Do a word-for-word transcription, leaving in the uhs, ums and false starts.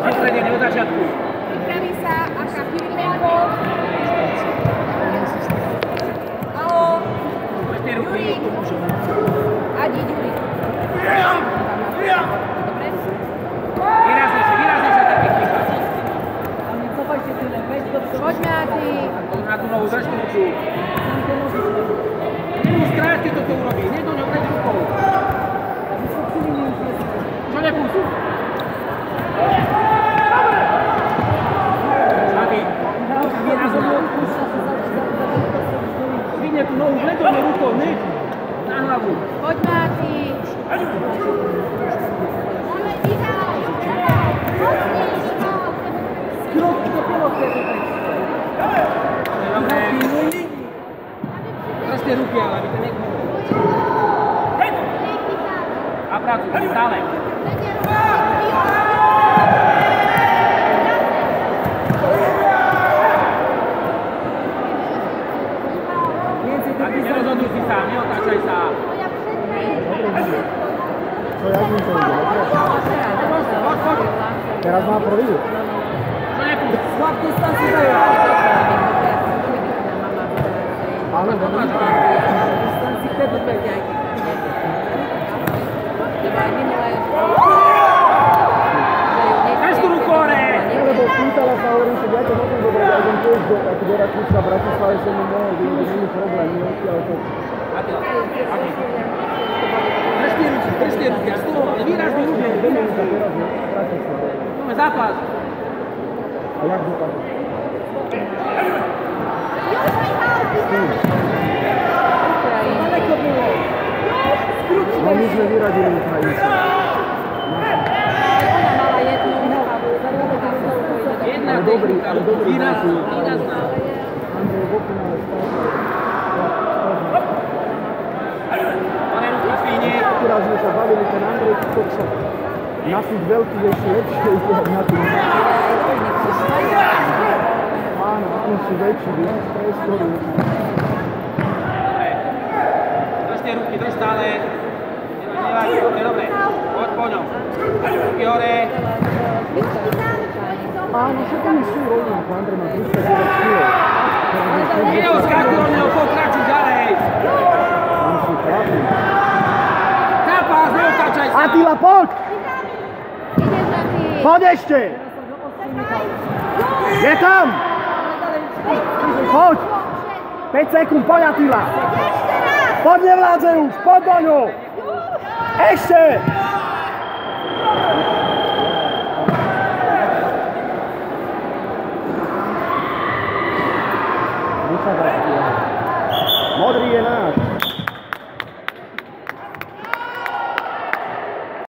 Sústredenie od začiatku. Pripraví sa Aša Filipenko. Alo. Juri. Adi, Juri. Dobre? Výraznejšie, výraznejšie taký klipa. Poďme, Adi. Na tú novú zaštúču. Nemus krátke toto urobí, nie do ňou prejde rukou. Čo nepustí? Adi, výrazne. Vidne tú nohu, vledovne rukou, ne? Na hlavu. Poďme, Adi. Držte ruky, ale aby to nekoho. A prácu, stále. A ty nerozhoduj si sám, neotáčaj sa. Co, jak mi to ide? Teraz má prvý. Čo nepúšť? Slab distanci dajú. Áno, dobrý. Distanci kredu pevne aj Drž tú ruku hore! Lebo pýtala sa, hovorím si, ja to môžem dobre, ja idem tiež do, ako do Rakúska, v Bratislave som mu mohol, vidím, že nie je problém, nie odtiaľ to. Drž tie ruky, drž tie ruky, a z toho, ale výrazný ruky. Ideme sa teraz, ne? Bratislave. Máme zápas. A jak dopadne? No my sme vyradili Ukrajinca. Jedna Ale dobrý, technika, ale dobrý výrazná, zápas. výrazná. Andrej Bokin, ale stále. Pane ruky, svíni. Akurát sme sa bavili, ten Andrej Kokšak. Na tých veľkých ešte lepšie ide na tým. Áno, a tým sú väčší, viac priestoru. Držte ruky, drž stále. Nevadí, dobre, dobre. Poď po ňom. Ruky hore. Áno, všetko mi sú rovnako, Andrej má tristodeväť kilogramov. Neoskakuj od neho, pokračuj ďalej. Tam sú chlapi. Zápas, neotáčaj sa. Attila, poď! Poď ešte! Je tam! Poď! päť sekúnd, poď Attila! Poď, nevládze už, poď do ňu! Ešte! Modrý je náš.